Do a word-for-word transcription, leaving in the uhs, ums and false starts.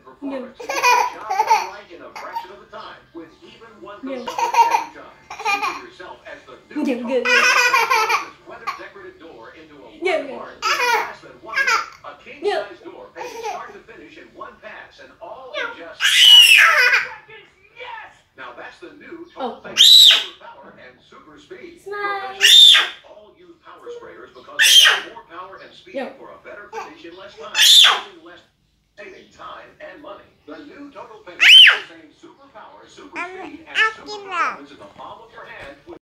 performance. Job done right in a fraction of the time, with even one customer every time. Think of yourself as the new top this weather-decorated door into a one-part in less than one minute. A king-size door painted start to finish in one pass, and all in just seconds. Yes! Now that's the new total paint, super power and super speed. Professionals all use power sprayers because they have more power and speed for a better finish in less time, using less, saving time and money. The new total paint is the same super power, super speed, and super performance in the palm of your hand.